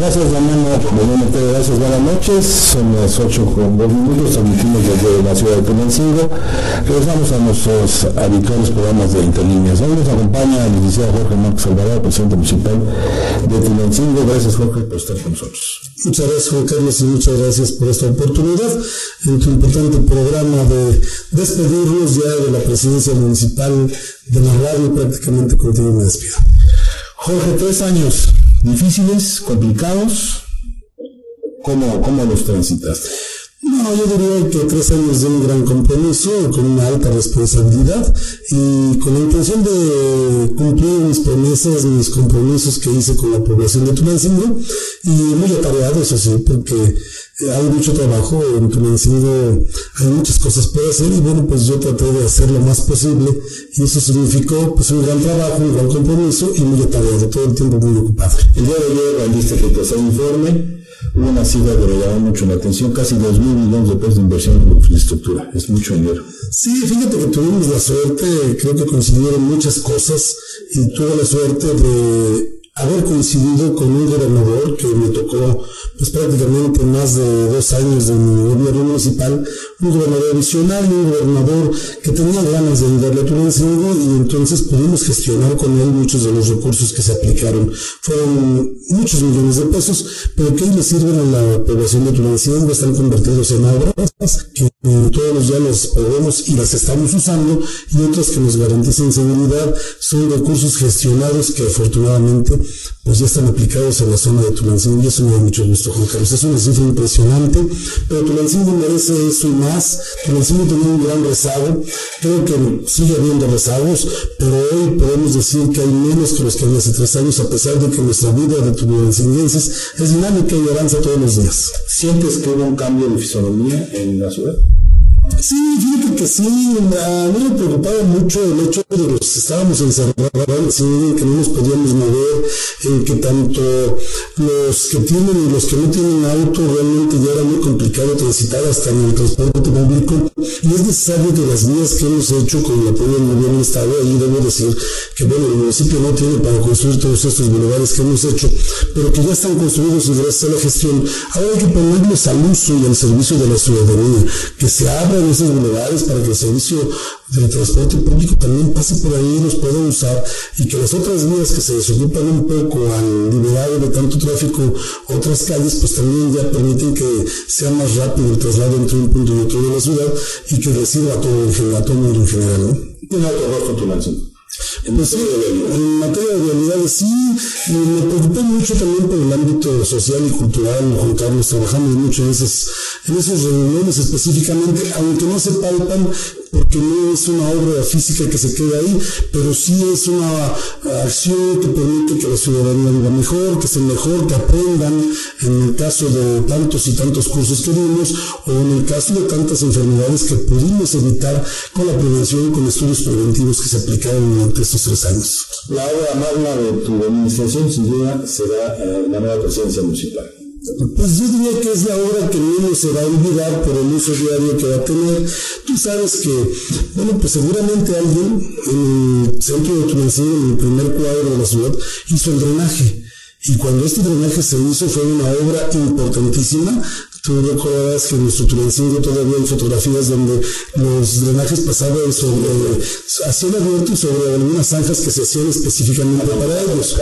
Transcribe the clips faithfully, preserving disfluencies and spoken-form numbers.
Gracias, Ramón. Gracias, buenas noches. Son las ocho con dos minutos, transmitimos desde la ciudad de Tulancingo. Regresamos a nuestros habituales programas de Interlíneas. Hoy nos acompaña el licenciado Jorge Márquez Alvarado, presidente municipal de Tulancingo. Gracias, Jorge, por estar con nosotros. Muchas gracias, Juan Carlos, y muchas gracias por esta oportunidad en tu importante programa de despedirnos ya de la presidencia municipal de la radio. Prácticamente contigo me despido. Jorge, tres años difíciles, complicados, ¿cómo, cómo los transitaste? No, yo diría que tres años de un gran compromiso, con una alta responsabilidad y con la intención de cumplir mis promesas, mis compromisos que hice con la población de Tulancingo, y muy atareado, eso sí, porque hay mucho trabajo en Tulancingo, hay muchas cosas por hacer, y bueno, pues yo traté de hacer lo más posible, y eso significó pues un gran trabajo, un gran compromiso y muy atareado, todo el tiempo muy ocupado. El día de ayer rendiste que te hace un informe. Hubo una cifra que me llamó mucho la atención, casi dos mil millones de pesos de inversión en infraestructura. Es mucho dinero. Sí, fíjate que tuvimos la suerte, creo que coincidieron muchas cosas, y tuve la suerte de haber coincidido con un gobernador que me tocó pues prácticamente más de dos años de mi gobierno municipal, un gobernador visionario, un gobernador que tenía ganas de ayudarle a Tulancingo, y entonces pudimos gestionar con él muchos de los recursos que se aplicaron. Fueron muchos millones de pesos, pero que hoy le sirven a la población de Tulancingo, están convertidos en obras que todos ya las podemos y las estamos usando, y otras que nos garantizan seguridad. Son recursos gestionados que afortunadamente pues ya están aplicados en la zona de Tulancingo, y eso me da mucho gusto, Juan Carlos. Es una cifra impresionante, pero Tulancingo merece eso y más. Tulancingo tenía un gran rezago, creo que sigue habiendo rezagos, pero hoy podemos decir que hay menos que los que había hace tres años, a pesar de que nuestra vida de tulancinguenses es dinámica y avanza todos los días. ¿Sientes que hubo un cambio de fisonomía en la ciudad? Sí, fíjate que sí, a mí me preocupaba mucho el hecho de que los estábamos encerrados, sí, que no nos podíamos mover, en que tanto los que tienen y los que no tienen auto realmente ya era muy complicado transitar hasta en el transporte público, y es necesario que las vías que hemos hecho con el apoyo del gobierno del Estado, ahí debo decir que bueno, el municipio no tiene para construir todos estos bulevares que hemos hecho, pero que ya están construidos y gracias a la gestión, ahora hay que ponerlos al uso y al servicio de la ciudadanía, que se abran esos bulevares para que el servicio del transporte público también pase por ahí, los pueda usar, y que las otras vías que se desocupan un poco al liberado de tanto tráfico, otras calles, pues también ya permiten que sea más rápido el traslado entre un punto y otro de la ciudad, y que reciba a todo, en general, a todo el mundo en general, ¿no? ¿Tiene alto rostro Tulancingo? Pues sí, en materia de vialidades sí, y me preocupé mucho también por el ámbito social y cultural, Juan Carlos. Trabajamos mucho en esas, en esas reuniones específicamente, aunque no se palpan, porque no es una obra física que se quede ahí, pero sí es una acción que permite que la ciudadanía viva mejor, que esté mejor, que aprendan, en el caso de tantos y tantos cursos que dimos, o en el caso de tantas enfermedades que pudimos evitar con la prevención, con estudios preventivos que se aplicaron durante estos tres años. La obra magna de tu administración, sin duda, será eh, la nueva presidencia municipal. Pues yo diría que es la obra que menos se va a olvidar por el uso diario que va a tener. Tú sabes que, bueno, pues seguramente alguien en el centro de Tulancingo, en el primer cuadro de la ciudad, hizo el drenaje. Y cuando este drenaje se hizo fue una obra importantísima. Tú recordarás que en nuestro Tulancingo todavía hay fotografías donde los drenajes pasaban sobre, a cielo abierto sobre algunas zanjas que se hacían específicamente para ellos.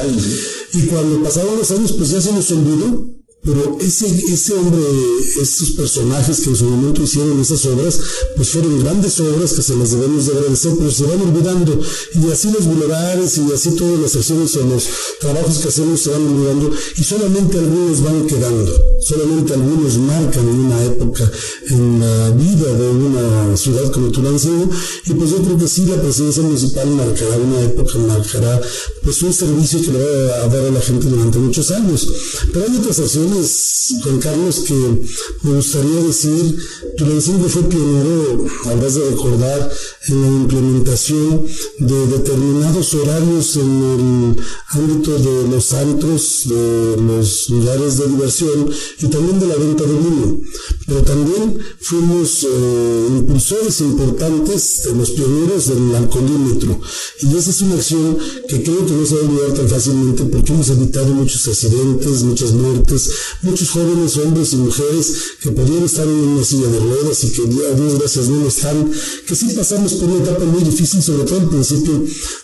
Y cuando pasaron los años, pues ya se nos olvidó. Pero ese, ese hombre, esos personajes que en su momento hicieron esas obras, pues fueron grandes obras que se las debemos de agradecer, pero se van olvidando, y así los bulevares y así todas las acciones o los trabajos que hacemos se van olvidando, y solamente algunos van quedando, solamente algunos marcan una época en la vida de una ciudad como Tulancingo, y pues yo creo que sí, la presidencia municipal marcará una época, marcará pues un servicio que le va a dar a la gente durante muchos años. Pero hay otras acciones mencionas, Juan Carlos, que me gustaría decir, Tulancingo fue pionero, habrás de recordar, en la implementación de determinados horarios en el ámbito de los antros, de los lugares de diversión y también de la venta de vino. Pero también fuimos eh, impulsores importantes, de los pioneros del alcoholímetro. Y esa es una acción que creo que no se va a olvidar tan fácilmente, porque hemos evitado muchos accidentes, muchas muertes, muchos jóvenes, hombres y mujeres que podrían estar en una silla de ruedas y que a Dios gracias no lo están, que sí pasamos por una etapa muy difícil, sobre todo al principio.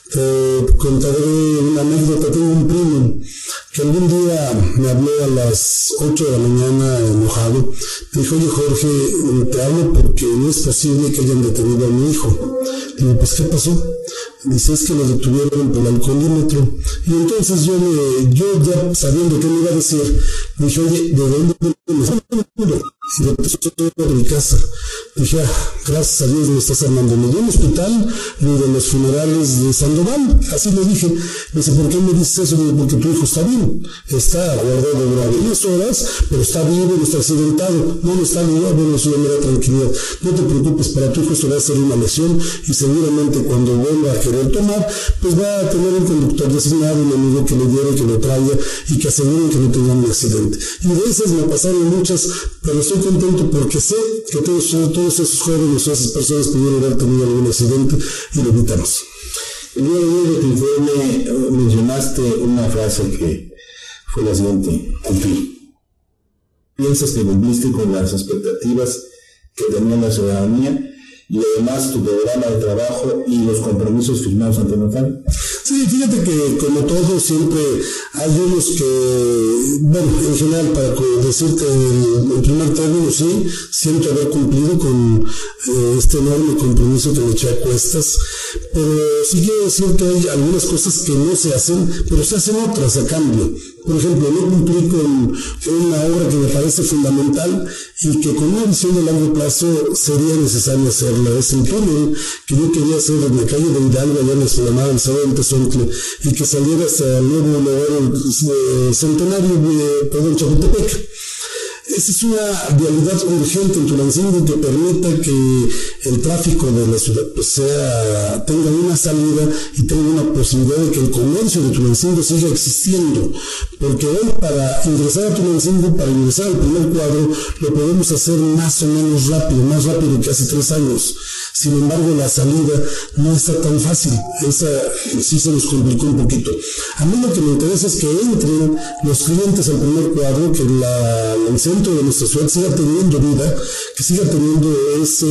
Te contaré una anécdota. Tengo un primo que algún día me habló a las ocho de la mañana enojado. Me dijo: oye Jorge, te hablo porque no es posible que hayan detenido a mi hijo. Digo, pues ¿qué pasó? Dice, es que lo detuvieron por el alcoholímetro. Y entonces yo, me, yo ya sabiendo qué me iba a decir, me dije: oye, ¿de dónde me estás hablando? Y de de mi casa. Dije: ah, gracias a Dios me estás armando ni de un hospital ni de los funerales de Sandoval. Así le dije. Me dice: ¿por qué me dices eso? Digo, porque tu hijo está bien, está guardado durante unas horas, pero está vivo, no está accidentado, no, no está vivo. Bueno, eso me da tranquilidad. No te preocupes, para tu hijo esto va a ser una lesión y seguramente cuando vuelva a querer tomar, pues va a tener un conductor designado, un amigo que le lleve, que lo traiga y que aseguren que no tenga un accidente. Y de esas me pasaron muchas, pero estoy contento porque sé que todos, todos esos jóvenes, todas esas personas pudieron haber tenido algún accidente y lo evitamos. El día de hoy de tu informe mencionaste una frase que fue la siguiente: aquí piensas que cumpliste con las expectativas que tenía la ciudadanía y además tu programa de trabajo y los compromisos firmados ante notario. Sí, fíjate que como todo siempre hay unos que, bueno, en general, para decirte en primer término, sí, siento haber cumplido con eh, este enorme compromiso que me eché a cuestas, pero sí quiero decir que hay algunas cosas que no se hacen, pero se hacen otras a cambio. Por ejemplo, no cumplí con una obra que me parece fundamental y que con una visión de largo plazo sería necesario hacerla. Es el túnel que yo quería hacer en la calle de Hidalgo, allá en la explanada del Cerro de Tezontle, y que saliera hasta el nuevo lugar centenario de, perdón, Chapultepec. Esa es una vialidad urgente en Tulancingo que permita que el tráfico de la ciudad pues, sea, tenga una salida y tenga una posibilidad de que el comercio de Tulancingo siga existiendo. Porque hoy, para ingresar a Tulancingo, para ingresar al primer cuadro, lo podemos hacer más o menos rápido, más rápido que hace tres años. Sin embargo, la salida no está tan fácil. Esa sí se nos complicó un poquito. A mí lo que me interesa es que entren los clientes al primer cuadro, que la, el centro de nuestra ciudad siga teniendo vida, que siga teniendo ese,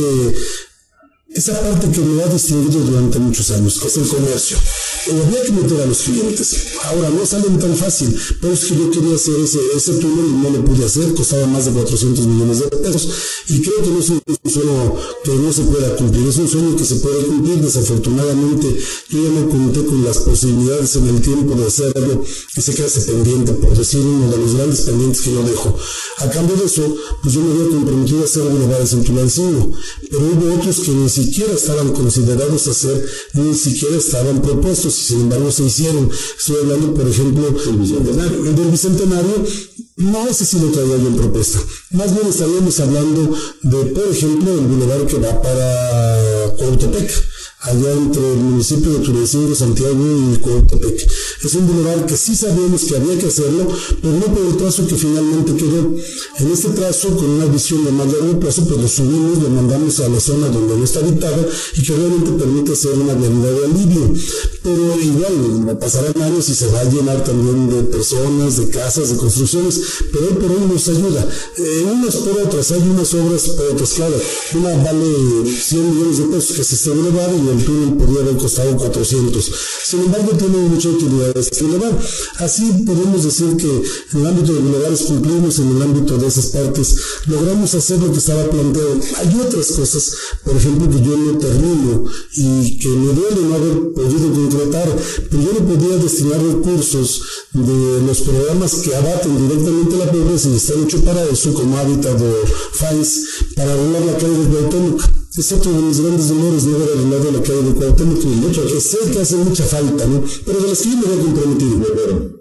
esa parte que me ha distinguido durante muchos años, que es el comercio. Y había que meter a los clientes. Ahora, no salen tan fácil, pero es que yo quería hacer ese, ese túnel y no lo pude hacer, costaba más de cuatrocientos millones de pesos, y creo que no es un sueño que no se pueda cumplir, es un sueño que se puede cumplir. Desafortunadamente, yo ya no conté con las posibilidades en el tiempo de hacerlo, y se queda ese pendiente, por decir uno de los grandes pendientes que yo dejo. A cambio de eso, pues yo me había comprometido a hacer bulevares en Tulancingo, pero hubo otros que ni siquiera estaban considerados hacer, ni siquiera estaban propuestos, y sin embargo se hicieron. Estoy hablando, por ejemplo, del Bicentenario. El del Bicentenario, no, ese sí lo traía yo en propuesta. Más bien estaríamos hablando de, por ejemplo, el bulevar que va para Cuautepec, allá entre el municipio de Tulancingo, Santiago y Cuautepec. Es un bulevar que sí sabíamos que había que hacerlo, pero no por el trazo que finalmente quedó. En este trazo, con una visión de más largo plazo, pues lo subimos, lo mandamos a la zona donde no está habitada y que realmente permite hacer una vialidad de alivio. Pero igual, pasarán años y se va a llenar también de personas, de casas, de construcciones, pero hoy por hoy nos ayuda. Eh, unas por otras, hay unas obras por otras, claro. Una vale cien millones de pesos, que es este bulevar, y el túnel podría haber costado cuatrocientos. Sin embargo, tiene mucha utilidad este bulevar. Así podemos decir que en el ámbito de bulevares cumplimos, en el ámbito de esas partes logramos hacer lo que estaba planteado. Hay otras cosas, por ejemplo, que yo no termino y que me duele no haber podido concretar, pero yo no podía destinar recursos de los programas que abaten directamente la pobreza y están hechos para eso, como Hábitat o F A I S, para arreglar la calle de Cuauhtémoc. Es otro de mis grandes dolores, no haber arreglado la calle de Cuauhtémoc, que sé que hace mucha falta, ¿no? Pero de las que yo me había comprometido, pero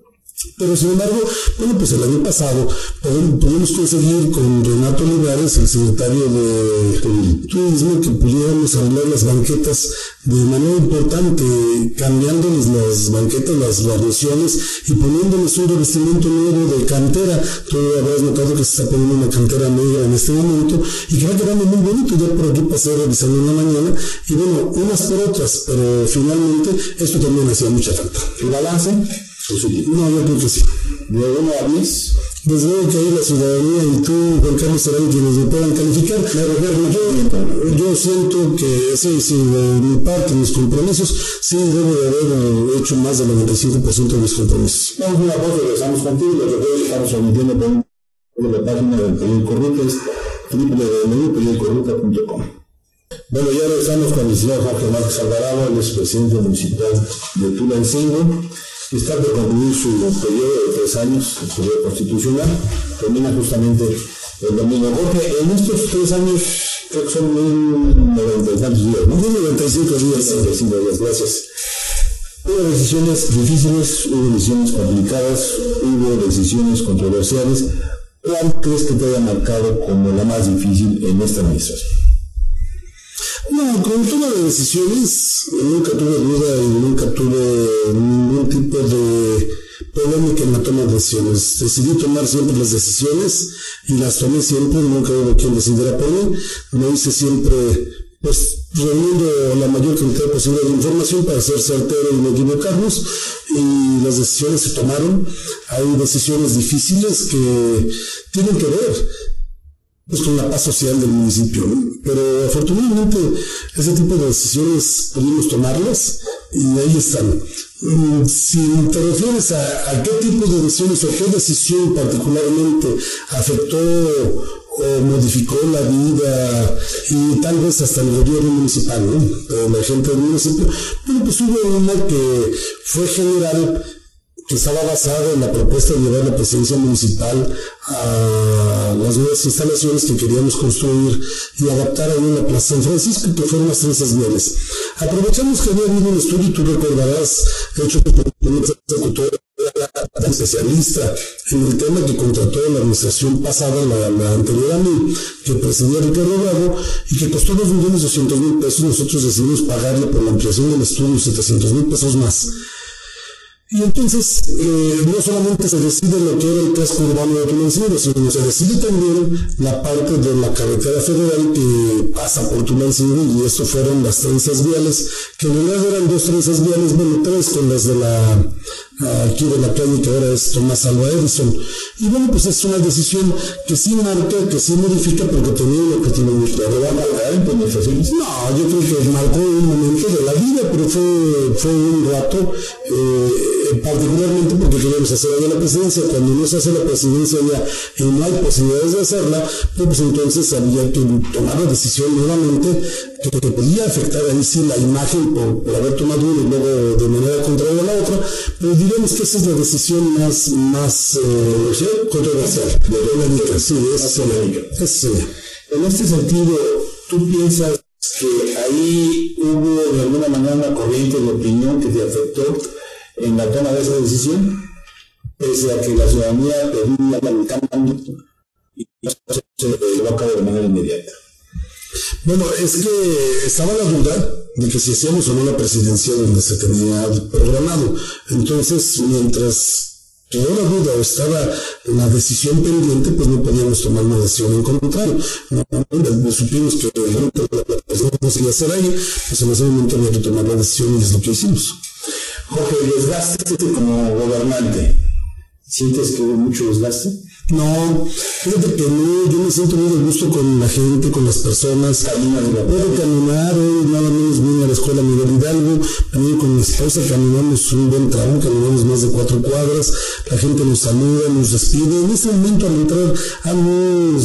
Pero sin embargo, bueno, pues el año pasado pudimos conseguir con Renato Olivares, el secretario de Turismo, que pudiéramos arreglar las banquetas de manera importante, cambiándoles las banquetas, las guarniciones y poniéndoles un revestimiento nuevo de cantera. Tú habrás notado que se está poniendo una cantera negra en este momento y que va quedando muy bonito. Ya por aquí pasé revisando en la mañana y bueno, unas por otras, pero finalmente esto también hacía mucha falta. ¿El balance? No, yo creo que sí. ¿De uno a diez? Desde luego que ahí la ciudadanía y tú, Juan Carlos, serán quienes me puedan calificar. Yo, yo siento que sí, sí, de mi parte, mis compromisos, sí debo de haber hecho más del noventa y cinco por ciento de mis compromisos. Vamos a una pausa, regresamos contigo. Lo recuerdo que estamos transmitiendo por la página del periódico Ruta, es doble u doble u doble u punto periódico ruta punto com. Bueno, ya regresamos con el señor Jorge Márquez Alvarado, el expresidente municipal de Tulancingo. Está por concluir su periodo de tres años, el periodo constitucional, termina justamente el domingo. Jorge, en estos tres años, creo que son mil noventa y tantos días, ¿no? mil noventa y cinco días. noventa y cinco días, gracias. Hubo decisiones difíciles, hubo decisiones complicadas, hubo decisiones controversiales. ¿Cuál crees que te haya marcado como la más difícil en esta administración? No, con toma de decisiones nunca tuve duda y nunca tuve ningún tipo de polémica en la toma de decisiones. Decidí tomar siempre las decisiones y las tomé siempre, nunca hubo quien decidiera por mí. Lo hice siempre, pues, reuniendo la mayor cantidad posible de información para ser certero y no equivocarnos, y las decisiones se tomaron. Hay decisiones difíciles que tienen que ver pues con la paz social del municipio, ¿no? Pero afortunadamente ese tipo de decisiones pudimos tomarlas y ahí están. Si te refieres a, a qué tipo de decisiones o qué decisión particularmente afectó o modificó la vida y tal vez hasta el gobierno municipal, ¿no? De la gente del municipio, bueno, pues hubo una que fue general, que estaba basada en la propuesta de llevar la presidencia municipal a las nuevas instalaciones que queríamos construir y adaptar a una plaza San Francisco, que fueron las trenzas viales. Aprovechamos que había habido un estudio, y tú recordarás, hecho por una especialista en el tema que contrató la administración pasada, la, la anterior a mí, que presidía Ricardo Bravo, y que costó dos millones doscientos mil pesos. Nosotros decidimos pagarle por la ampliación del estudio setecientos mil pesos más. Y entonces, eh, no solamente se decide lo que era el casco urbano de Tulancingo, sino se decide también la parte de la carretera federal que pasa por Tulancingo, y eso fueron las trenzas viales, que en realidad eran dos trenzas viales, bueno, tres con las de la, aquí de la calle que ahora es Tomás Alva Edison. Y bueno, pues es una decisión que sí marca, que sí modifica, porque tenía un objetivo muy claro. ¿Va a marcar implementaciones? No, yo creo que marcó un momento de la vida, pero fue, fue un rato, eh, particularmente porque queríamos hacer allá la presidencia. Cuando no se hace la presidencia ya y no hay posibilidades de hacerla, pues entonces había que tomar la decisión nuevamente que, que podía afectar ahí sí la imagen por, por haber tomado una y luego de manera contraria a la otra, pero diríamos que esa es la decisión más, más eh, controversial, de polémica, sí, es polémica. Sí. En este sentido, ¿tú piensas que ahí hubo de alguna manera una corriente de opinión que te afectó en la toma de esa decisión, pese a que la ciudadanía pedía el cambio y se llevó a cabo de manera inmediata? Bueno, es que estaba la duda de que si hacíamos o no la presidencia donde se tenía programado. Entonces, mientras quedó la duda o estaba la decisión pendiente, pues no podíamos tomar una decisión en contrario. No, no supimos que no se iba a hacer ahí, pues en ese momento había que tomar la decisión y es lo que hicimos. Jorge, ¿desgaste como gobernante? ¿Sientes que hubo mucho desgaste? No, fíjate que no, yo me siento muy de gusto con la gente, con las personas. Puedo caminar, hoy nada menos vine a la escuela Miguel Hidalgo, también con mi esposa caminamos un buen tramo, caminamos más de cuatro cuadras, la gente nos saluda, nos despide. En este momento al entrar a los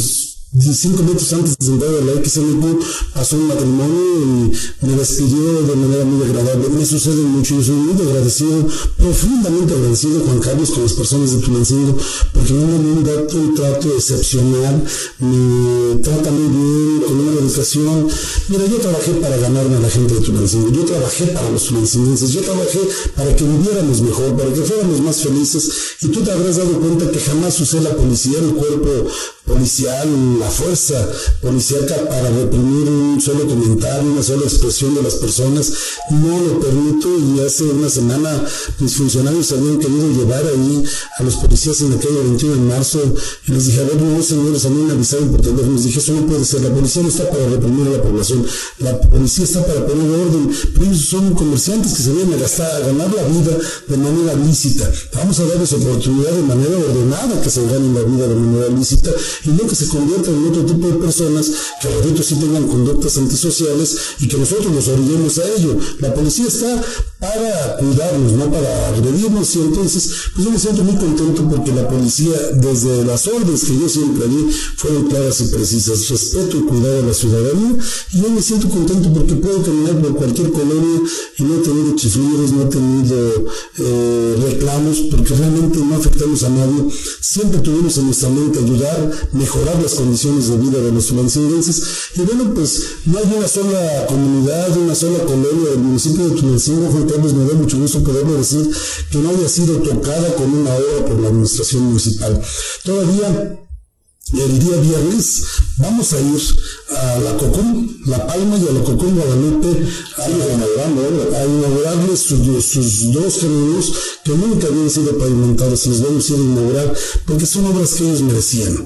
cinco metros antes de entrar a la X N Q pasó un matrimonio y me despidió de manera muy agradable. Me sucede mucho, yo soy muy agradecido, profundamente agradecido, Juan Carlos, con las personas de Tulancingo, porque me dan un, dato, un trato excepcional, me tratan muy bien, con una educación. Mira, yo trabajé para ganarme a la gente de Tulancingo, yo trabajé para los tulancinenses, yo trabajé para que viviéramos mejor, para que fuéramos más felices, y tú te habrás dado cuenta que jamás usé la policía, el cuerpo policial, la fuerza policíaca para reprimir un solo comentario, una sola expresión de las personas. No lo permito, y hace una semana mis funcionarios habían querido llevar ahí a los policías en la calle veintiuno de marzo, y les dije, a ver, no señores, a mí me avisaron por teléfono, les dije, eso no puede ser, la policía no está para reprimir a la población, la policía está para poner orden, pero ellos son comerciantes que se vienen a gastar, a ganar la vida de manera lícita. Vamos a darles oportunidad de manera ordenada que se ganen la vida de manera lícita, y no que se conviertan en otro tipo de personas que los sí tengan conductas antisociales y que nosotros nos orillemos a ello. La policía está para cuidarnos, no para agredirnos, y entonces pues yo me siento muy contento porque la policía, desde las órdenes que yo siempre di, fueron claras y precisas: respeto y cuidado a la ciudadanía. Y yo me siento contento porque puedo caminar por cualquier colonia y no he tenido chiflidos, no he tenido eh, reclamos, porque realmente no afectamos a nadie. Siempre tuvimos en nuestra mente ayudar, mejorar las condiciones de vida de los tulancinguenses. Y bueno, pues no hay una sola comunidad, una sola colonia del municipio de Tulancingo, Juan Carlos, me da mucho gusto poderlo decir, que no haya sido tocada con una obra por la administración municipal. Todavía el día viernes vamos a ir a la Cocún, La Palma, y a la Cocún Guadalupe a, inaugurando, a inaugurarles sus, sus dos caminos que nunca habían sido pavimentados, y los vamos a ir a inaugurar porque son obras que ellos merecían.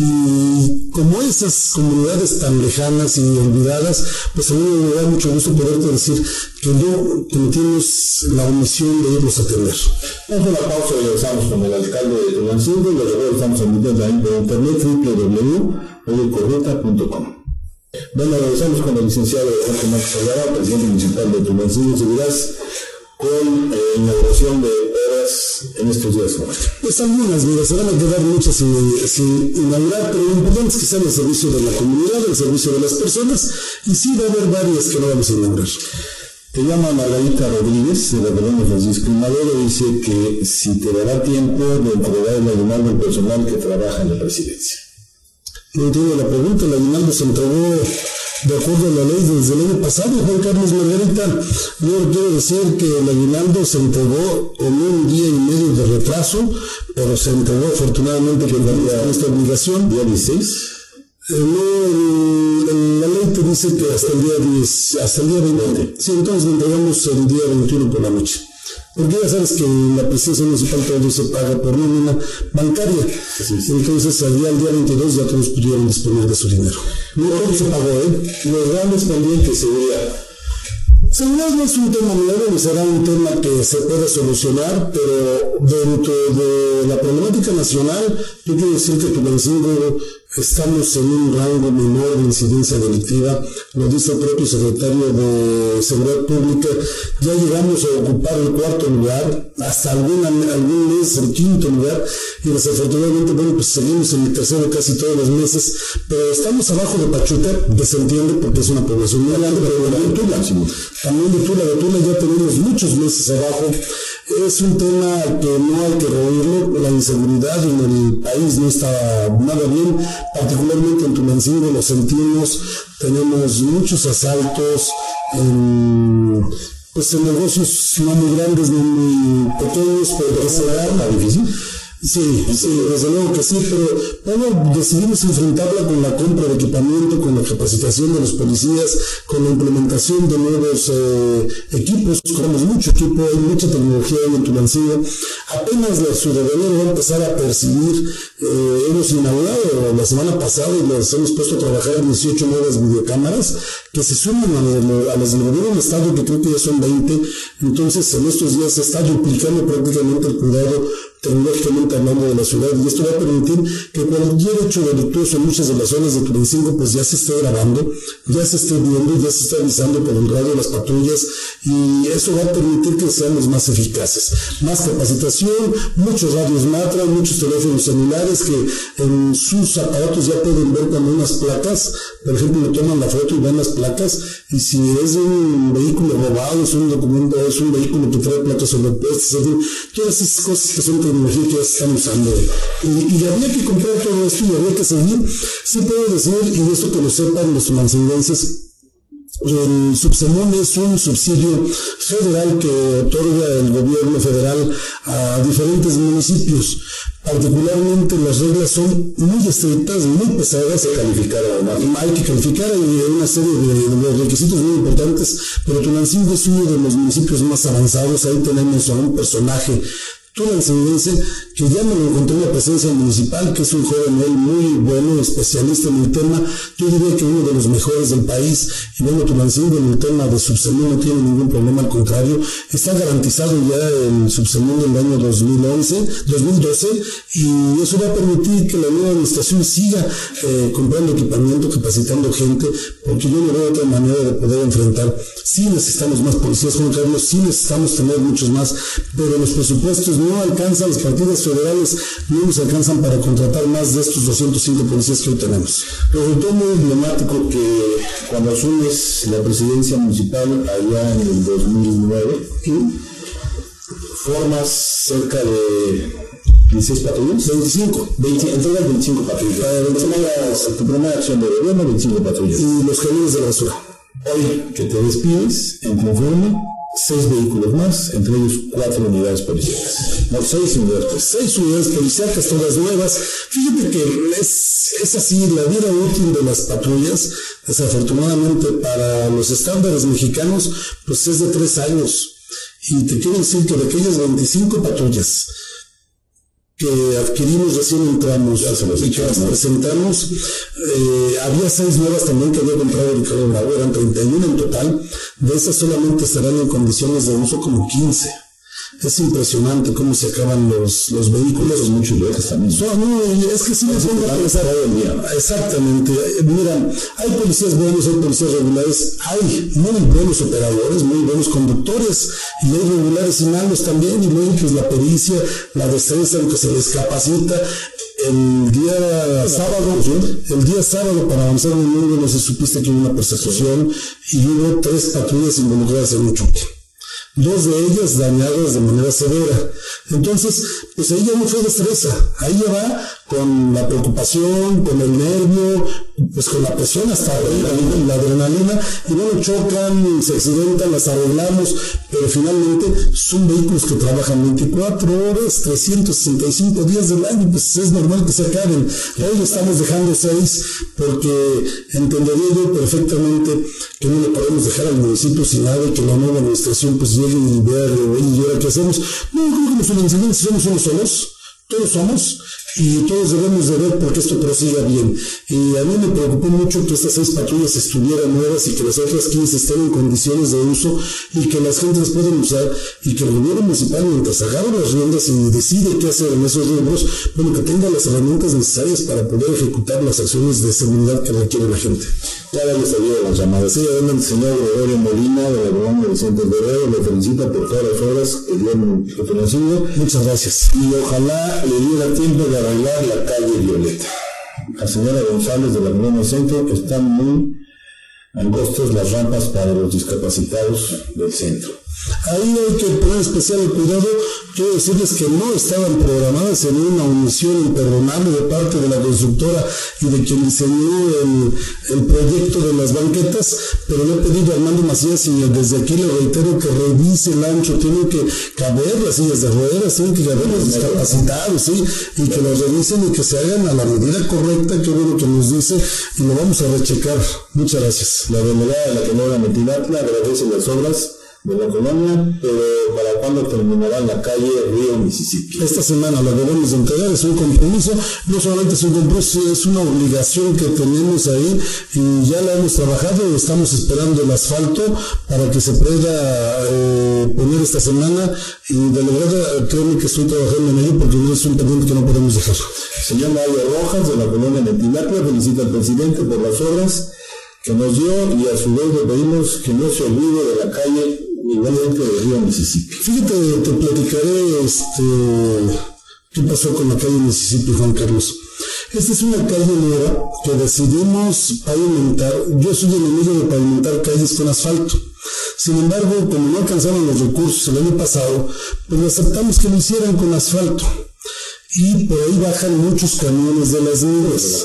Y como esas comunidades tan lejanas y olvidadas, pues a mí me da mucho gusto poderte decir que no cometimos la omisión de irlos a atender. Vamos a la pausa y regresamos con el alcalde de Tulancingo, y luego estamos emitiendo ahí por internet w w w punto correta punto com. Bueno, regresamos con el licenciado Jorge Márquez Alvarado, presidente municipal de Tulancingo. Seguirás con eh, inauguración de obras en estos días. Pues algunas, mira, se van a quedar muchas sin, sin inaugurar, pero lo importante es que sean al servicio de la comunidad, al servicio de las personas, y sí va a haber varias que no vamos a inaugurar. Te llama Margarita Rodríguez, de la Colonia Francisco Madero, dice que si te dará tiempo de entregar el aguinaldo al personal que trabaja en la presidencia. No entiendo la pregunta. El aguinaldo se entregó de acuerdo a la ley desde el año pasado, Juan Carlos. Margarita, yo quiero decir que el aguinaldo se entregó con un día y medio de retraso, pero se entregó afortunadamente con esta obligación. ¿Día dieciséis? Eh, no, el, la ley te dice que hasta el día diez, hasta el día veinte. Sí, entonces lo entregamos el día veintiuno por la noche. Porque ya sabes que en la presidencia municipal todo se paga por nómina bancaria. Sí, sí. Entonces al día, al día veintidós ya todos pudieron disponer de su dinero. No todo se pagó, ¿eh? Los grandes pendientes, seguridad. Seguridad no es un tema nuevo, ni será un tema que se pueda solucionar, pero dentro de la problemática nacional, yo quiero decir que Tulancingo estamos en un rango menor de incidencia delictiva. Lo dice el propio secretario de Seguridad Pública, ya llegamos a ocupar el cuarto lugar, hasta alguna, algún mes el quinto lugar, y desafortunadamente, bueno, pues seguimos en el tercero casi todos los meses, pero estamos abajo de Pachuca, que se entiende porque es una población muy grande, pero también de Tula, también de Tula, de Tula ya tenemos muchos meses abajo. Es un tema que no hay que rehuirlo. La inseguridad en el país no está nada bien, particularmente en Tulancingo lo sentimos. Tenemos muchos asaltos en, pues en negocios no muy grandes, no muy pequeños, pero que se dan difícil. Sí, sí, desde luego que sí, pero bueno, decidimos enfrentarla con la compra de equipamiento, con la capacitación de los policías, con la implementación de nuevos eh, equipos. Compramos mucho equipo, hay mucha tecnología ahí en Tulancingo. Apenas la ciudadanía va a empezar a percibir. Eh, hemos inaugurado la semana pasada y les hemos puesto a trabajar dieciocho nuevas videocámaras que se suman a, a las del gobierno del estado, que creo que ya son veinte. Entonces en estos días se está duplicando prácticamente el cuidado tecnológicamente hablando de la ciudad, y esto va a permitir que cualquier hecho delictuoso en muchas de las zonas de Tulancingo pues ya se esté grabando, ya se esté viendo, ya se está avisando por el radio de las patrullas, y eso va a permitir que seamos más eficaces. Más capacitación, muchos radios Matra, muchos teléfonos celulares que en sus aparatos ya pueden ver cuando unas placas, por ejemplo, le toman la foto y ven las placas, y si es un vehículo robado, es un documento, es un vehículo que trae placas sobrepuestas, es decir, todas esas cosas que son tecnología que ya se están usando. Y, y habría que comprar todo esto y habría que seguir. Sí puedo decir, y esto que lo sepan los tulancinguenses, el Subsemún es un subsidio federal que otorga el gobierno federal a diferentes municipios. Particularmente las reglas son muy estrictas, muy pesadas. Hay que calificar, hay que calificar, hay una serie de, de requisitos muy importantes, pero Tulancingo es uno de los municipios más avanzados. Ahí tenemos a un personaje tulancinguense que ya me lo encontré en la presencia municipal, que es un joven él muy bueno, especialista en el tema, yo diría que uno de los mejores del país, y bueno, Tulancingo en el tema de Subsemún no tiene ningún problema, al contrario, está garantizado ya el Subsemún del año dos mil once, dos mil doce, y eso va a permitir que la nueva administración siga eh, comprando equipamiento, capacitando gente, porque yo no veo otra manera de poder enfrentar. Sí necesitamos más policías, Juan Carlos, sí necesitamos tener muchos más, pero los presupuestos no alcanzan, las partidas federales no nos alcanzan para contratar más de estos doscientos cinco policías que hoy tenemos. Resultó muy emblemático que cuando asumes la presidencia municipal allá en el dos mil nueve, ¿sí?, formas cerca de dieciséis patrullas, veinticinco, veinte, entregas veinticinco patrullas. Para tu primera, tu primera acción de gobierno, veinticinco patrullas. Y los camiones de la basura. Hoy que te despides, en conforme, seis vehículos más, entre ellos cuatro unidades policiales. No, seis unidades policiales. Seis unidades policiales, todas nuevas. Fíjate que es, es así, la vida útil de las patrullas, desafortunadamente para los estándares mexicanos, pues es de tres años. Y te quiero decir que de aquellas veinticinco patrullas que adquirimos recién entramos y que las presentamos, eh, había seis nuevas también que había comprado Ricardo Bravo, eran treinta y uno en total. De esas solamente estarán en condiciones de uso como quince. Es impresionante cómo se acaban los, los vehículos. Muchos viajes también. No, no, es que sí me pongo a pensar. Exactamente. Mira, hay policías buenos, hay policías regulares, hay muy buenos operadores, muy buenos conductores, y hay regulares y malos también, y luego pues la pericia, la destreza en que se les capacita. El día sábado, el día sábado para avanzar en el mundo, no sé, supiste que hubo una persecución y hubo tres patrullas involucradas en un choque. Dos de ellas dañadas de manera severa. Entonces, pues ahí ya no fue destreza, ahí ya va con la preocupación, con el nervio, pues con la presión hasta arriba, la adrenalina, y bueno, chocan, se accidentan, las arreglamos, pero finalmente son vehículos que trabajan veinticuatro horas, trescientos sesenta y cinco días del año, pues es normal que se acaben. Hoy estamos dejando seis, porque entendería yo perfectamente que no le podemos dejar al municipio sin nada y que la nueva administración pues llegue y vea, y ahora qué hacemos. No, creo que los tulancinguenses somos unos solos, todos somos, y todos debemos de ver porque esto prosiga bien. Y a mí me preocupó mucho que estas seis patrullas estuvieran nuevas y que las otras quince estén en condiciones de uso y que las gentes puedan usar, y que el gobierno municipal, mientras agarre las riendas y decide qué hacer en esos rubros, bueno, que tenga las herramientas necesarias para poder ejecutar las acciones de seguridad que requiere la gente. Ya le salido las llamadas. Sí, adelante, señor Gregorio Molina, de la colonia Vicente Guerrero, le felicito por todas las horas que dio en Tulancingo. Muchas gracias. Y ojalá le diera tiempo de arreglar la calle Violeta. La señora González de la colonia Centro, están muy angostas las rampas para los discapacitados del centro. Ahí hay que poner especial cuidado. Quiero decirles que no estaban programadas en una omisión imperdonable de parte de la constructora y de quien diseñó el, el proyecto de las banquetas, pero le he pedido a Armando Macías y desde aquí le reitero que revise el ancho. Tienen que caber las sillas de ruedas, tienen que caber los discapacitados, ¿sí? Y que los revisen y que se hagan a la medida correcta, que bueno que nos dice, y lo vamos a rechecar. Muchas gracias. La delegada de la colonia Metilatla agradece las obras de la colonia, pero ¿para cuándo terminará la calle Río Mississippi? Esta semana la debemos de entregar, es un compromiso, no solamente es un compromiso, es una obligación que tenemos ahí, y ya la hemos trabajado, estamos esperando el asfalto para que se pueda eh, poner hacer esta semana y de la verdad créeme que estoy trabajando en ello porque es un pendiente que no podemos dejar. Señor Mario Rojas, de la colonia Netinacua, felicita al presidente por las obras que nos dio y a su vez le pedimos que no se olvide de la calle igualmente del río Mississippi. Fíjate, te platicaré este, qué pasó con la calle Mississippi, Juan Carlos. Esta es una calle nueva que decidimos pavimentar. Yo soy enemigo de pavimentar calles con asfalto. Sin embargo, como no alcanzaron los recursos el año pasado, pues aceptamos que lo hicieran con asfalto. Y por ahí bajan muchos camiones de las minas.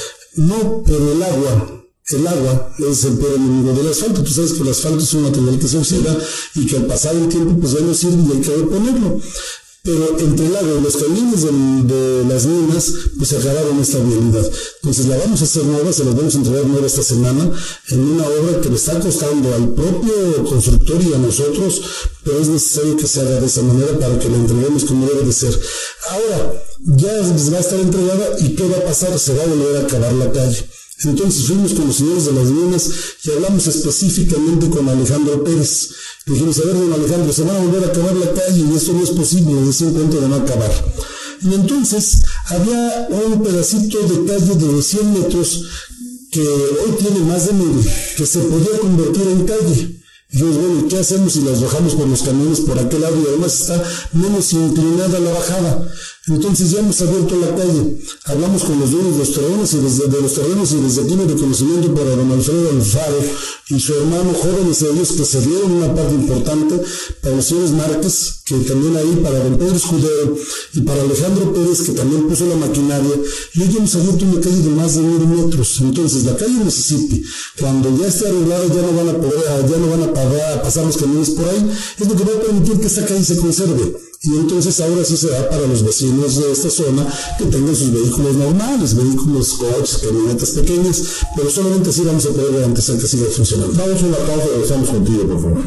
No, pero el agua. El agua es el peor enemigo del asfalto. Tú sabes que el asfalto es un material que se oxida y que al pasar el tiempo pues ya no sirve y hay que reponerlo. Pero entre el agua y los camiones de, de las minas pues se acabaron esta vialidad. Entonces la vamos a hacer nueva, se la vamos a entregar nueva esta semana en una obra que le está costando al propio constructor y a nosotros, pero es necesario que se haga de esa manera para que la entreguemos como debe de ser. Ahora, ya va a estar entregada y ¿qué va a pasar? Se va a volver a acabar la calle. Entonces fuimos con los señores de las minas y hablamos específicamente con Alejandro Pérez. Le dijimos, a ver, don Alejandro, se va a volver a acabar la calle y esto no es posible, es un cuento de no acabar. Y entonces había un pedacito de calle de cien metros que hoy tiene más de mil, que se podía convertir en calle. Y dijimos, bueno, ¿qué hacemos si las bajamos con los camiones por aquel lado? Y además está menos inclinada la bajada. Entonces ya hemos abierto la calle, hablamos con los dueños de los terrenos y desde de los terrenos y desde aquí mi reconocimiento para don Alfredo Alfaro y su hermano, jóvenes ellos que se dieron una parte importante, para los señores Márquez, que también ahí, para don Pedro Escudero y para Alejandro Pérez, que también puso la maquinaria, y hoy hemos abierto una calle de más de mil metros. Entonces la calle Mississippi, cuando ya esté arreglada, ya no van a poder, ya no van a, pagar, a pasar los camiones por ahí, es lo que va a permitir que esa calle se conserve. Y entonces ahora sí se da para los vecinos de esta zona que tengan sus vehículos normales, vehículos, coches, camionetas pequeñas, pero solamente así vamos a poder garantizar que siga funcionando. Vamos a una pausa y regresamos contigo, por favor.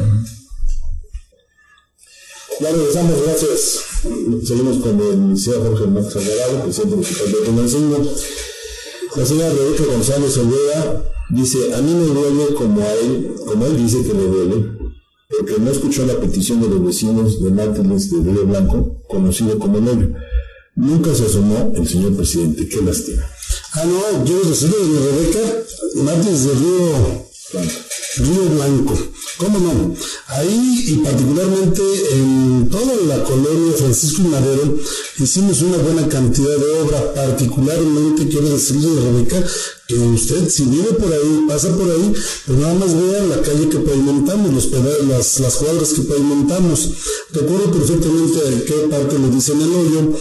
Ya regresamos, gracias. Seguimos con el licenciado Jorge Márquez Alvarado, presidente municipal de Tulancingo. La señora Rebeca González Olvera dice, a mí me duele como a él, como él dice que le duele, porque no escuchó la petición de los vecinos de Mártires de Río Blanco, conocido como El Hoyo. Nunca se asomó el señor presidente. Qué lástima. Ah, no, yo decirle de Rebeca, Mártires de Río Blanco. Río Blanco. ¿Cómo no? Ahí, y particularmente en toda la colonia Francisco y Madero, hicimos una buena cantidad de obra. Particularmente quiero decirle de Rebeca que usted, si vive por ahí, pasa por ahí, pues nada más vea la calle que pavimentamos, los peda- las, las cuadras que pavimentamos. Recuerdo perfectamente a qué parte le dicen El Hoyo,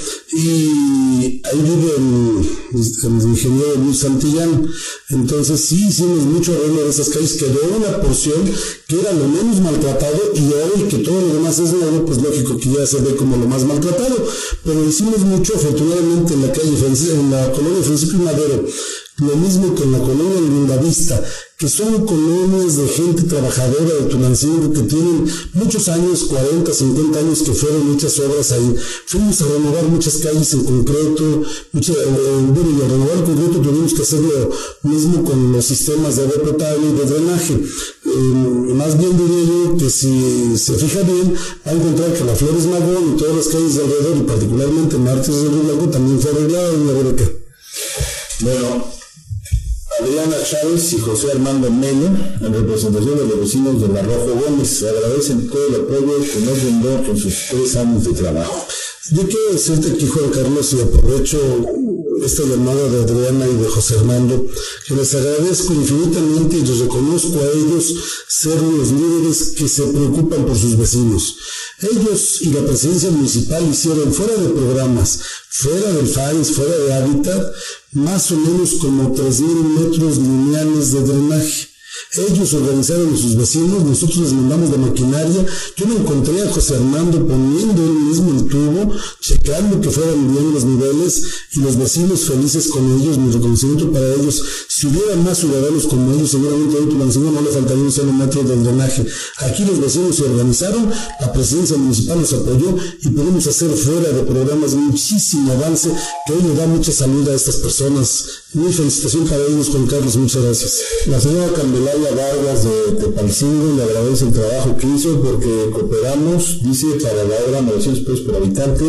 y ahí vive el, el ingeniero Luis Santillán. Entonces sí hicimos mucho arreglo de esas calles, quedó una porción que era lo menos maltratado, y hoy que todo lo demás es nuevo, pues lógico que ya se ve como lo más maltratado, pero hicimos mucho afortunadamente en la calle, en la colonia Francisco y Madero, lo mismo que en la colonia Lindavista, que son colonias de gente trabajadora de Tulancingo que tienen muchos años, cuarenta, cincuenta años, que fueron muchas obras ahí. Fuimos a renovar muchas calles en concreto, mucha, eh, bueno, y a renovar en concreto tuvimos que hacer lo mismo con los sistemas de agua potable y de drenaje. Eh, más bien diría yo que si se fija bien, va a encontrar que la Flores Magón y todas las calles de alrededor, y particularmente Mártires del Río Blanco, también fue arreglada en la Rebeca. Bueno, Adriana Chávez y José Armando Melo, en representación de los vecinos de La Rojo Gómez, agradecen todo el apoyo que nos brindó en sus tres años de trabajo. Yo quiero decirte aquí, Juan Carlos, y aprovecho esta llamada de Adriana y de José Armando, que les agradezco infinitamente y les reconozco a ellos ser los líderes que se preocupan por sus vecinos. Ellos y la presidencia municipal hicieron, fuera de programas, fuera del F A I S, fuera de Hábitat, más o menos como tres mil metros lineales de drenaje. Ellos organizaron a sus vecinos, nosotros les mandamos la maquinaria. Yo me encontré a José Armando poniendo él mismo el tubo, checando que fueran bien los niveles, y los vecinos felices con ellos, mi reconocimiento para ellos. Si hubiera más ciudadanos como ellos, seguramente a Tulancingo no le faltaría un solo metro de drenaje. Aquí los vecinos se organizaron, la presidencia municipal nos apoyó y pudimos hacer fuera de programas muchísimo avance, que hoy le da mucha salud a estas personas. Mi felicitación para ellos, Juan Carlos, muchas gracias. La señora Candelaria Soraya Vargas de Tepalcingo le agradece el trabajo que hizo porque cooperamos, dice, para la obra novecientos pesos por habitante,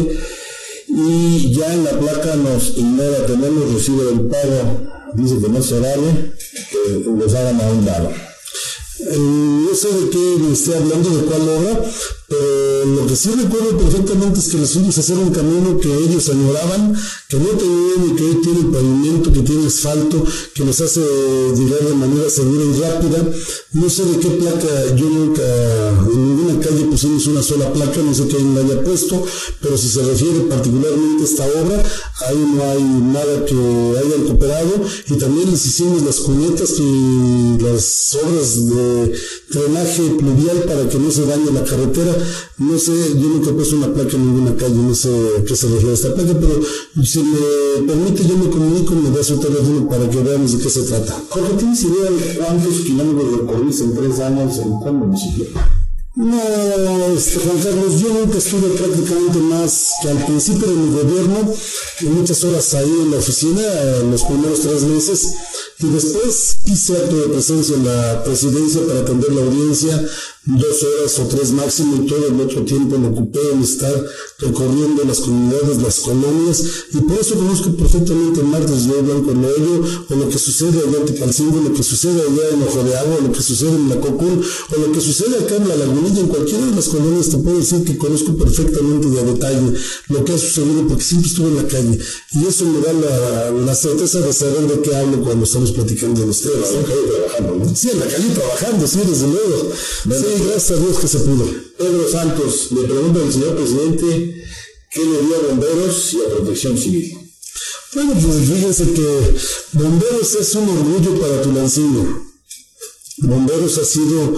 y ya en la placa nos ignora, tenemos recibo del pago, dice que no se vale, que los hagan a un lado. Eh, no sé de qué me esté hablando, de cuál obra, pero lo que sí recuerdo perfectamente es que les fuimos a hacer un camino que ellos añoraban, que no tenían y que hoy tiene pavimento, que tiene asfalto, que nos hace llegar de manera segura y rápida. No sé de qué placa, yo nunca, en ninguna calle pusimos una sola placa, no sé qué la haya puesto, pero si se refiere particularmente a esta obra, ahí no hay nada que hayan cooperado, y también les hicimos las cunetas y las obras de drenaje pluvial para que no se dañe la carretera. No sé, yo nunca he puesto una placa en ninguna calle, no sé a qué se refiere esta placa, pero si me permite yo me comunico, me da su teléfono para que veamos de qué se trata. Jorge, ¿tienes idea de cuántos kilómetros recorriste en tres años en cuál municipio? No, este, Juan Carlos, yo nunca estuve prácticamente más que al principio de mi gobierno, y muchas horas ahí en la oficina, en los primeros tres meses, y después hice acto de presencia en la presidencia para atender la audiencia, dos horas o tres máximo, y todo el otro tiempo lo ocupé en estar recorriendo las comunidades, las colonias, y por eso conozco perfectamente Martes de Blanco Loyo, o lo que sucede allá en Tepalcingo, lo que sucede allá en Ojo de Agua, lo que sucede en La Cocul, o lo que sucede acá en La Lagunilla, en cualquiera de las colonias te puedo decir que conozco perfectamente y a detalle lo que ha sucedido, porque siempre estuve en la calle, y eso me da la, la certeza de saber de qué hablo cuando estamos platicando de los temas. En la calle trabajando, ¿no? Sí, en la calle trabajando, sí, desde luego. Bueno, sí, gracias a Dios que se pudo. Pedro Santos, le pregunta al señor presidente qué le dio a bomberos y a protección civil. Bueno, pues fíjense que Bomberos es un orgullo para Tulancingo. Bomberos ha sido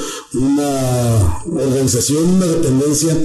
una organización, una dependencia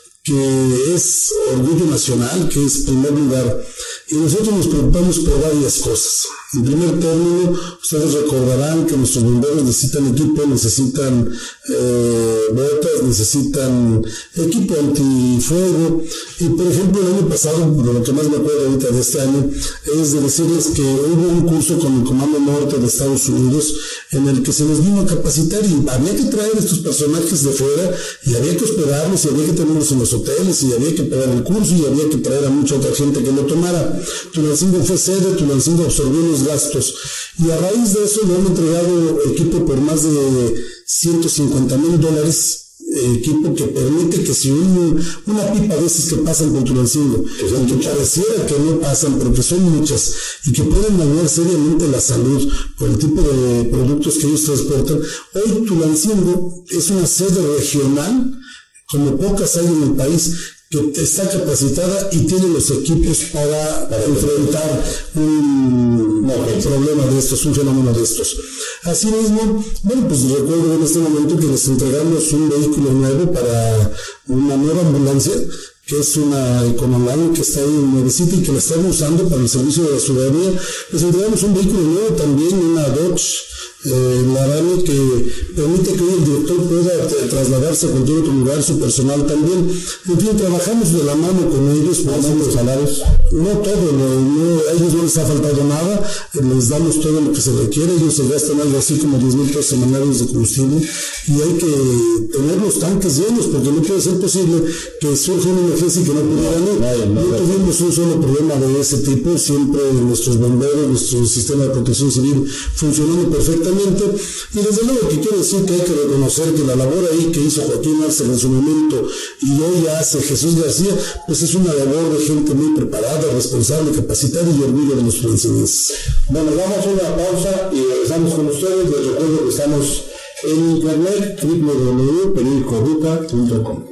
que es orgullo nacional, que es primer lugar, y nosotros nos preocupamos por varias cosas. En primer término, ustedes recordarán que nuestros bomberos necesitan equipo, necesitan eh, botas, necesitan equipo antifuego, y por ejemplo el año pasado, de lo que más me acuerdo ahorita de este año, es de decirles que hubo un curso con el Comando Norte de Estados Unidos en el que se nos vino a capacitar, y había que traer estos personajes de fuera, y había que hospedarlos, y había que tenerlos en los hoteles, y había que pagar el curso, y había que traer a mucha otra gente que lo tomara. Tulancingo fue sede, Tulancingo absorbió los gastos, y a raíz de eso le han entregado equipo por más de ciento cincuenta mil dólares, equipo que permite que si un, una pipa de esas que pasan por Tulancingo, que pareciera que no pasan, pero que son muchas, y que pueden dañar seriamente la salud por el tipo de productos que ellos transportan, hoy Tulancingo es una sede regional, como pocas hay en el país, que está capacitada y tiene los equipos para, para enfrentar un, no, un problema de estos, un fenómeno de estos. Asimismo, bueno, pues recuerdo en este momento que les entregamos un vehículo nuevo para una nueva ambulancia, que es una Econoline que está ahí nuevecita y que la estamos usando para el servicio de la ciudadanía. Les entregamos un vehículo nuevo también, una Dodge Eh, la Rani, que permite que hoy el director pueda trasladarse a cualquier otro lugar, su personal también. En fin, trabajamos de la mano con ellos, pagamos los salarios, no todo, no, no, a ellos no les ha faltado nada, les damos todo lo que se requiere, ellos se gastan algo así como diez mil pesos semanales de combustible, y hay que tener los tanques llenos, porque no puede ser posible que surja una emergencia y que no pudieran ir. No, no, no tuvimos un solo problema de ese tipo, siempre nuestros bomberos, nuestro sistema de protección civil funcionando perfectamente. Y desde luego que quiero decir que hay que reconocer que la labor ahí que hizo Joaquín Arce en su momento y hoy hace Jesús García, pues es una labor de gente muy preparada, responsable, capacitada y orgullo de los tulancinenses. Bueno, vamos a una pausa y regresamos con ustedes. Les recuerdo que estamos en internet, doble u doble u doble u punto periódico ruta punto com.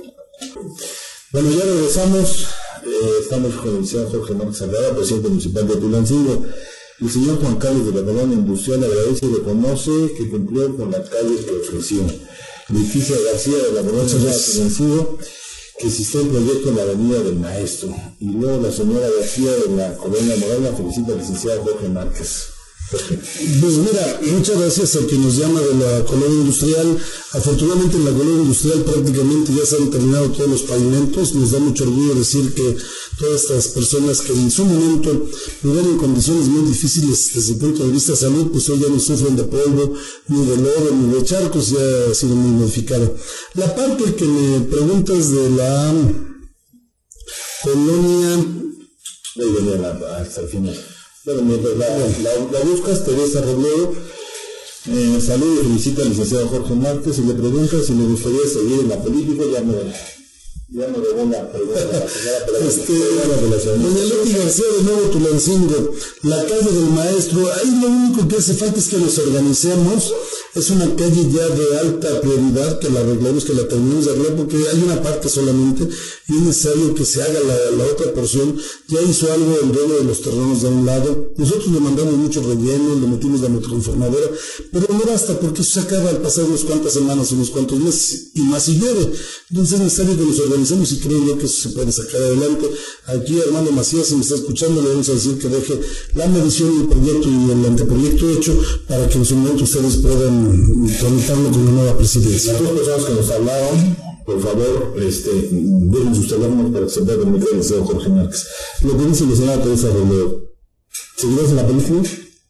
Bueno, ya regresamos. Eh, estamos con el señor Jorge Márquez Salgado, presidente municipal de Tulancingo. El señor Juan Carlos de la Colonia Industrial agradece y reconoce que cumplió con la calle que ofreció. Leticia García de la Colonia Tulancingo, que existió el proyecto en la Avenida del Maestro. Y luego la señora García de la Colonia Morena felicita al licenciado Jorge Márquez. Pues mira, muchas gracias a quien nos llama de la colonia industrial. Afortunadamente en la colonia industrial prácticamente ya se han terminado todos los pavimentos. Nos da mucho orgullo decir que todas estas personas que en su momento vivían en condiciones muy difíciles desde el punto de vista de salud, pues hoy ya no sufren de polvo, ni de lodo, ni de charcos, ya ha sido muy modificada. La parte que me preguntas de la colonia... Ahí venía la, hasta el final. Bueno, mientras la, la, la buscas, Teresa Robledo, eh, saludos y felicita al licenciado Jorge Márquez y le pregunta si le gustaría seguir en la política. Ya me, ya me debo una pregunta. Este, doña Leti García de Nuevo Tulancingo, la calle del maestro, ahí lo único que hace falta es que nos organicemos. Es una calle ya de alta prioridad, que la arreglemos, que la terminemos de arreglar, porque hay una parte solamente y es necesario que se haga la, la otra porción. Ya hizo algo el dueño de los terrenos de un lado, nosotros le mandamos mucho relleno, le metimos la motoconformadora, pero no basta, porque eso se acaba al pasar unas cuantas semanas, unos cuantos meses, y más si llueve. Entonces es necesario que nos organicemos y creo yo que eso se puede sacar adelante. Aquí Armando Macías, si me está escuchando, le vamos a decir que deje la medición del proyecto y el anteproyecto hecho para que en su momento ustedes puedan tramitarlo con la nueva presidencia. Las dos personas que nos hablaron, por favor, este, dejen sus teléfonos para que se pueda comunicar el señor Jorge Márquez. Lo que dice la señora Teresa Robledo, ¿seguirás en la política?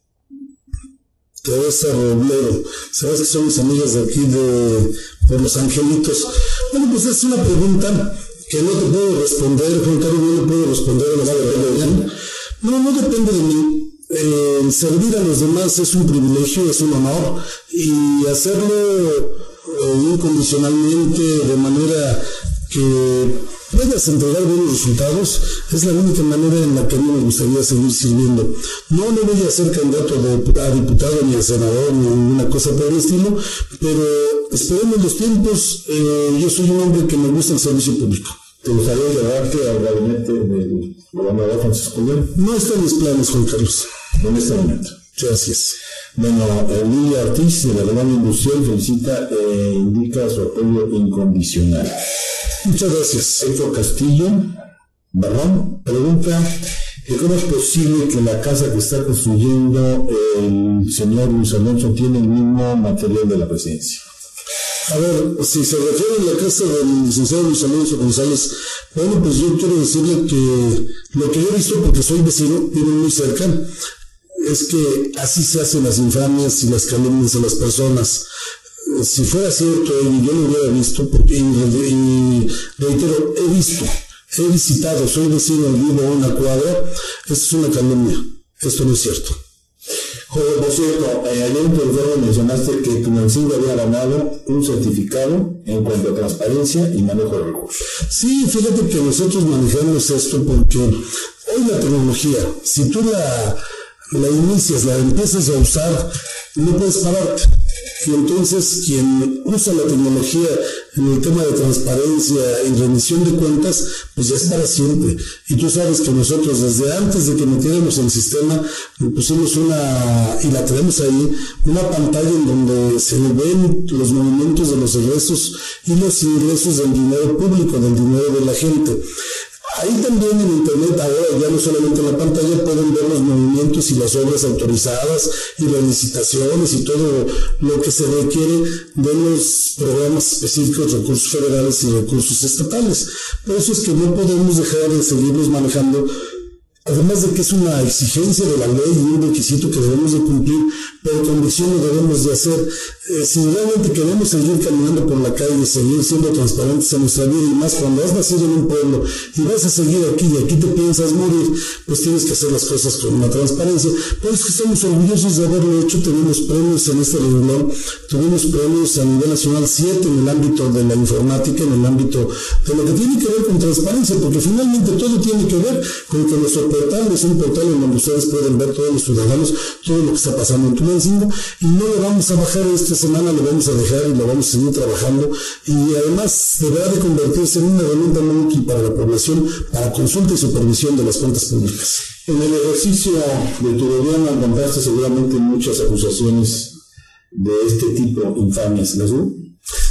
Teresa Robledo, sabes que son mis amigas de aquí de, de Los Angelitos. Bueno, pues es una pregunta que no te puedo responder, Juan Carlos, no le puedo responder a la madre. No, no depende de mí. Eh, servir a los demás es un privilegio, es un honor, y hacerlo eh, incondicionalmente, de manera que puedas entregar buenos resultados, es la única manera en la que a mí me gustaría seguir sirviendo. No, no voy a ser candidato de, a diputado, ni a senador, ni ninguna cosa por el estilo, pero esperemos los tiempos. Eh, yo soy un hombre que me gusta el servicio público. ¿Te gustaría llevarte al gabinete del gobernador Francisco León? No está en mis planes, Juan Carlos. En este momento. Gracias. Bueno, Lilia Ortiz de la Colonia Industrial felicita e eh, indica su apoyo incondicional. Muchas gracias. Héctor Castillo Barrón pregunta que cómo es posible que la casa que está construyendo el señor Luis Alonso tiene el mismo material de la presidencia. A ver, si se refiere a la casa del licenciado Luis Alonso González, bueno, pues yo quiero decirle que lo que yo he visto, porque soy vecino, vivo muy cerca, es que así se hacen las infamias y las calumnias a las personas. Si fuera cierto, y yo lo hubiera visto, porque, y, y reitero, he visto, he visitado, soy vecino, vivo a una cuadra, esto es una calumnia, esto no es cierto. Joder, por cierto, eh, ayer en tu informe mencionaste que Tulancingo había ganado un certificado en cuanto a transparencia y manejo de recursos. Sí, fíjate que nosotros manejamos esto porque hoy la tecnología, si tú la, la inicias, la empiezas a usar, no puedes pararte. Y entonces quien usa la tecnología en el tema de transparencia y rendición de cuentas, pues ya es para siempre. Y tú sabes que nosotros desde antes de que metiéramos el sistema, pusimos una, y la tenemos ahí, una pantalla en donde se ven los movimientos de los egresos y los ingresos del dinero público, del dinero de la gente. Ahí también en internet, ahora ya no solamente en la pantalla, pueden ver los movimientos y las obras autorizadas y las licitaciones y todo lo que se requiere de los programas específicos, recursos federales y recursos estatales. Por eso es que no podemos dejar de seguirlos manejando, además de que es una exigencia de la ley y un requisito que debemos de cumplir, pero condición lo debemos de hacer. Eh, si realmente queremos seguir caminando por la calle, seguir siendo transparentes en nuestra vida, y más cuando has nacido en un pueblo y vas a seguir aquí y aquí te piensas morir, pues tienes que hacer las cosas con una transparencia. Por eso que estamos orgullosos de haberlo hecho. Tenemos premios en este renglón, tuvimos premios a nivel nacional, siete en el ámbito de la informática, en el ámbito de lo que tiene que ver con transparencia, porque finalmente todo tiene que ver con que nuestro portal es un portal en donde ustedes pueden ver, todos los ciudadanos, todo lo que está pasando en Tulancingo, y no lo vamos a bajar esta semana, lo vamos a dejar y lo vamos a seguir trabajando, y además deberá de convertirse en una herramienta muy útil para la población, para consulta y supervisión de las cuentas públicas. En el ejercicio de tu gobierno encontraste seguramente muchas acusaciones de este tipo infamias, ¿las hubo?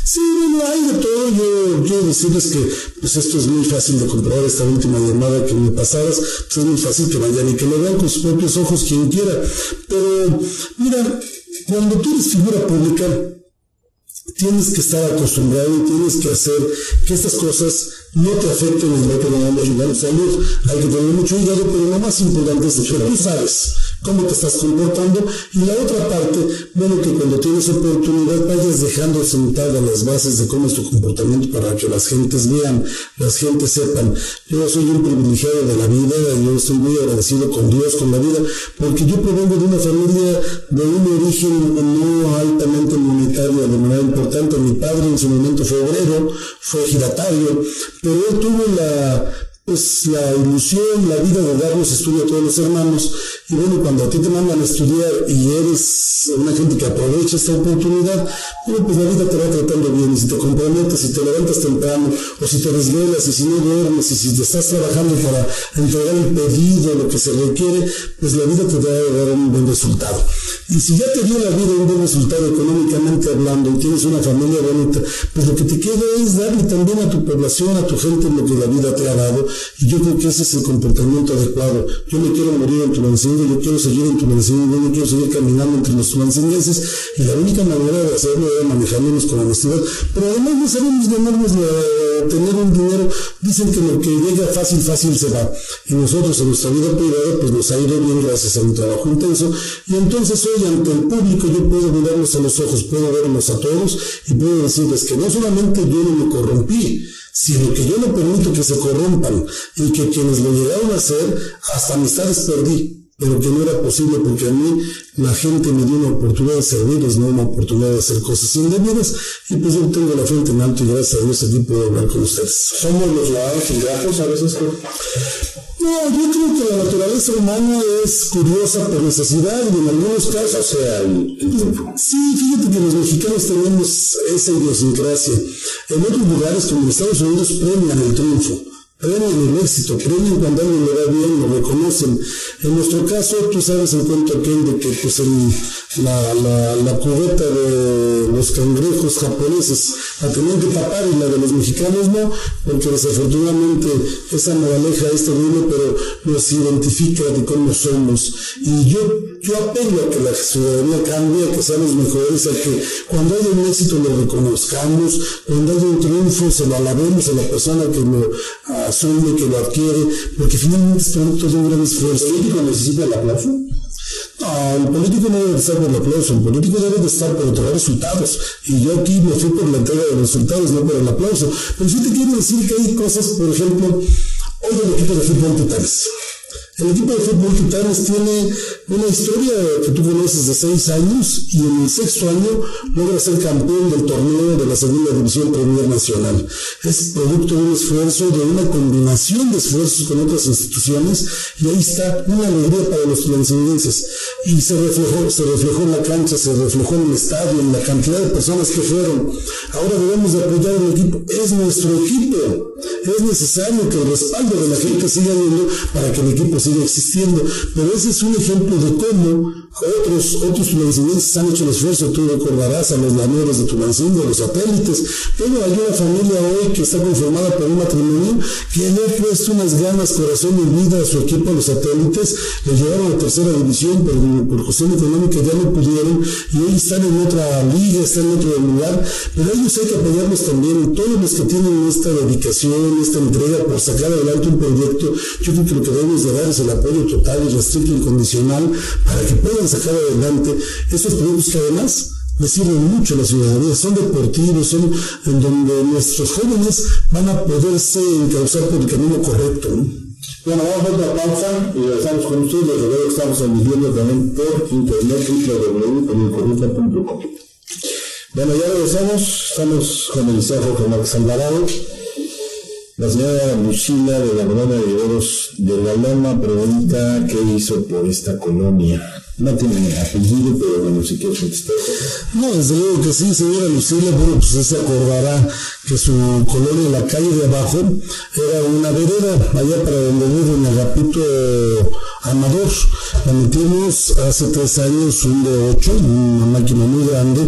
Sí, bueno, hay de todo. Yo quiero decirles que pues esto es muy fácil de comprobar. Esta última llamada que me pasaras, pues es muy fácil que vayan y que lo vean con sus propios ojos quien quiera. Pero mira, cuando tú eres figura pública, tienes que estar acostumbrado y tienes que hacer que estas cosas no te afecten en lo que llamamos ayudar salud. Hay que tener mucho cuidado, pero lo más importante es que tú sabes cómo te estás comportando, y la otra parte, bueno, que cuando tienes oportunidad vayas dejando sentadas las bases de cómo es tu comportamiento para que las gentes vean, las gentes sepan. Yo soy un privilegiado de la vida, yo estoy muy agradecido con Dios, con la vida, porque yo provengo de una familia de un origen no altamente monetario de manera importante. Mi padre en su momento fue obrero, fue giratario, pero él tuvo la pues la ilusión, la vida de darnos estudio a todos los hermanos. Y bueno, cuando a ti te mandan a estudiar y eres una gente que aprovecha esta oportunidad, bueno, pues la vida te va tratando bien, y si te comprometes, si te levantas temprano, o si te desvelas, y si no duermes, y si te estás trabajando para entregar el pedido, lo que se requiere, pues la vida te va a dar un buen resultado. Y si ya te dio la vida un buen resultado económicamente hablando, y tienes una familia bonita, pues lo que te queda es darle también a tu población, a tu gente, lo que la vida te ha dado. Y yo creo que ese es el comportamiento adecuado. Yo no quiero morir en Tulancingo, yo quiero seguir en Tulancingo, yo quiero seguir caminando entre los tulancinguenses, y la única manera de hacerlo es manejándonos con honestidad. Pero además no sabemos ganarnos la, tener un dinero. Dicen que lo que llega fácil, fácil se va. Y nosotros en nuestra vida privada pues nos ha ido bien gracias a un trabajo intenso. Y entonces hoy ante el público yo puedo mirarlos a los ojos, puedo verlos a todos y puedo decirles que no solamente yo no me corrompí, sino que yo no permito que se corrompan, y que quienes lo llegaron a hacer, hasta amistades perdí, pero que no era posible porque a mí la gente me dio una oportunidad de servirles, no una oportunidad de hacer cosas indebidas, y pues yo tengo la frente en alto y gracias a Dios aquí puedo hablar con ustedes. ¿Somos los ciudadanos ingratos a veces? No, yo creo que la naturaleza humana es curiosa por necesidad, y en algunos casos, o sea, el, el sí, fíjate que los mexicanos tenemos esa idiosincrasia. En otros lugares, como en Estados Unidos, premian el triunfo, premian el éxito, premian cuando alguien le va bien, lo reconocen. En nuestro caso, tú sabes el cuento aquel de que pues en la, la, la cubeta de los cangrejos japoneses la tenían que tapar y la de los mexicanos no, porque desafortunadamente esa moraleja es terrible, pero nos identifica de cómo somos. Y yo, yo apelo a que la ciudadanía cambie, a que seamos mejores, a que cuando haya un éxito lo reconozcamos, cuando haya un triunfo se lo alabemos a la persona que lo asume, que lo adquiere, porque finalmente es producto de un gran esfuerzo. ¿El político necesita el aplauso? No, el político no debe estar por el aplauso, el político debe de estar por entregar resultados, y yo aquí me fui por la entrega de resultados, no por el aplauso. Pero sí te quiero decir que hay cosas, por ejemplo, hoy el equipo de fútbol Titanes. El equipo de fútbol Titanes tiene una historia que tú conoces de seis años, y en el sexto año logra ser campeón del torneo de la segunda división Premier Nacional. Es producto de un esfuerzo, de una combinación de esfuerzos con otras instituciones, y ahí está una alegría para los tulancinguenses. Y se reflejó, se reflejó en la cancha, se reflejó en el estadio, en la cantidad de personas que fueron. Ahora debemos de apoyar al equipo, es nuestro equipo, es necesario que el respaldo de la gente siga yendo para que el equipo siga existiendo. Pero ese es un ejemplo de cómo otros, otros tulancinguenses han hecho el esfuerzo. Tú recordarás a los laneros de Tulancingo, los satélites. Pero hay una familia hoy que está conformada por un matrimonio que le ha puesto unas ganas, corazón y vida a su equipo, a los satélites. Le llevaron a tercera división, pero por cuestión económica ya no pudieron, y hoy están en otra liga, están en otro lugar. Pero a ellos hay que apoyarlos también. Todos los que tienen esta dedicación, esta entrega por sacar adelante un proyecto, yo creo que lo que debemos de dar es el apoyo total y restricto incondicional para que puedan sacar adelante estos proyectos que además le sirven mucho a la ciudadanía, son deportivos, son en donde nuestros jóvenes van a poderse encauzar por el camino correcto, ¿no? Bueno, vamos a otra pausa y regresamos con ustedes. Les recuerdo que estamos emitiendo también por internet w w w punto el corrupta punto com. Bueno, ya regresamos, estamos con el licenciado Jorge Márquez Alvarado. La señora Lucila de la Colonia de Viveros de la Loma pregunta qué hizo por esta colonia. No tiene apellido, pero bueno, si quieres contestar. No, desde luego que sí, señora Lucila. Bueno, pues usted se acordará que su colonia, la calle de abajo, era una vereda, allá para donde vive en Agapito Amador. La metimos hace tres años un D ocho, una máquina muy grande,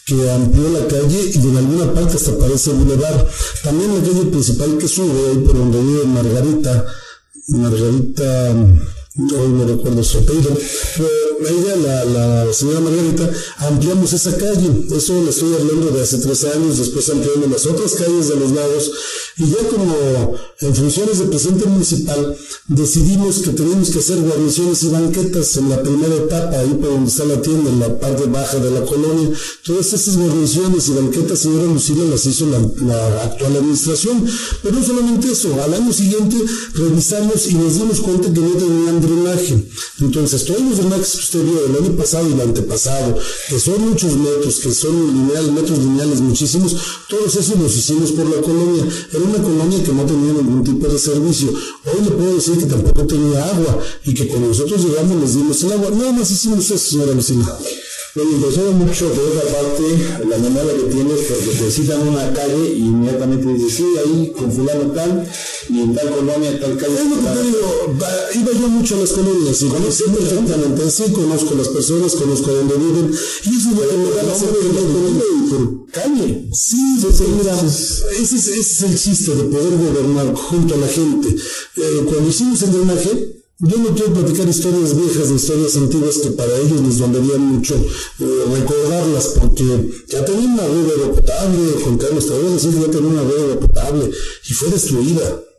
que amplió la calle y en alguna parte hasta parece bulevar. También la calle principal que sube, ahí por donde vive Margarita, Margarita, hoy no recuerdo su apellido, pero ella, la, la señora Margarita, ampliamos esa calle. Eso le estoy hablando de hace tres años, después ampliamos las otras calles de los lados, y ya como en funciones de presidente municipal decidimos que teníamos que hacer guarniciones y banquetas en la primera etapa, ahí por donde está la tienda, en la parte baja de la colonia. Todas esas guarniciones y banquetas, señora Lucila, las hizo la, la actual administración. Pero no solamente eso, al año siguiente revisamos y nos dimos cuenta que no tenían drenaje. Entonces todos los drenajes que usted vio el año pasado y el antepasado, que son muchos metros, que son lineales, metros lineales muchísimos, todos esos los hicimos por la colonia. Era una colonia que no tenía ningún tipo de servicio. Hoy le puedo decir que tampoco tenía agua, y que cuando nosotros llegamos les dimos el agua. Nada más hicimos eso, señora Lucila. Me impresiona mucho de otra parte la memoria que tienes, porque te citan una calle y inmediatamente dices, sí, ahí con fulano tal, y en tal colonia, tal calle. Es lo que te digo, iba yo mucho a las colonias, y conozco perfectamente, sí, conozco las personas, conozco dónde viven, y eso es lo que me da la colonia por calle. Sí, sí, sí, mira, ese es, ese es el chiste de poder gobernar junto a la gente. Eh, cuando hicimos el drenaje, yo no quiero platicar historias viejas, de historias antiguas que para ellos les dolería mucho eh, recordarlas, porque ya tenía una red de agua potable. Juan Carlos, te voy a decir que ya tenía una red de agua potable y fue destruida.